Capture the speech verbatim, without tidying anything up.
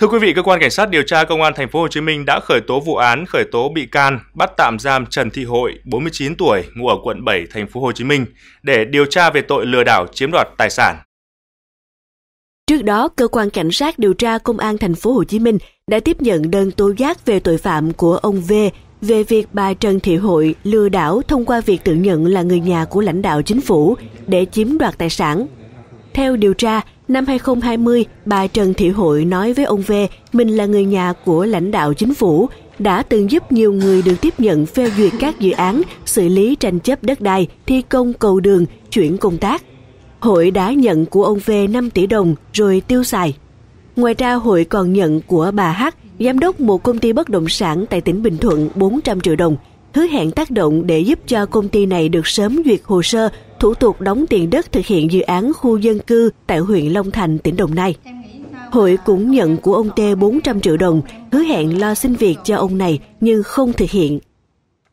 Thưa quý vị, cơ quan cảnh sát điều tra Công an thành phố Hồ Chí Minh đã khởi tố vụ án, khởi tố bị can, bắt tạm giam Trần Thị Hội, bốn mươi chín tuổi, ngụ ở quận bảy, thành phố Hồ Chí Minh để điều tra về tội lừa đảo chiếm đoạt tài sản. Trước đó, cơ quan cảnh sát điều tra Công an thành phố Hồ Chí Minh đã tiếp nhận đơn tố giác về tội phạm của ông V về việc bà Trần Thị Hội lừa đảo thông qua việc tự nhận là người nhà của lãnh đạo chính phủ để chiếm đoạt tài sản. Theo điều tra, năm hai không hai không, bà Trần Thị Hội nói với ông V mình là người nhà của lãnh đạo chính phủ, đã từng giúp nhiều người được tiếp nhận phê duyệt các dự án xử lý tranh chấp đất đai, thi công cầu đường, chuyển công tác. Hội đã nhận của ông V năm tỷ đồng rồi tiêu xài. Ngoài ra, Hội còn nhận của bà H, giám đốc một công ty bất động sản tại tỉnh Bình Thuận bốn trăm triệu đồng, hứa hẹn tác động để giúp cho công ty này được sớm duyệt hồ sơ, thủ tục đóng tiền đất thực hiện dự án khu dân cư tại huyện Long Thành, tỉnh Đồng Nai. Hội cũng nhận của ông T bốn trăm triệu đồng, hứa hẹn lo xin việc cho ông này nhưng không thực hiện.